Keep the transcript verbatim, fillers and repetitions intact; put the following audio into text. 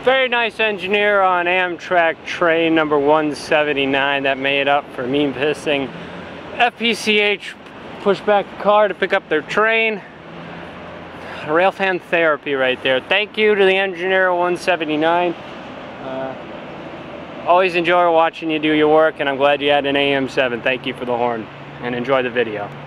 Very nice engineer on Amtrak train number one seventy-nine that made up for me pissing F P C H push back a car to pick up their train. Railfan Therapy right there. Thank you to the engineer one seventy-nine. Uh, always enjoy watching you do your work, and I'm glad you had an A M seven. Thank you for the horn, and enjoy the video.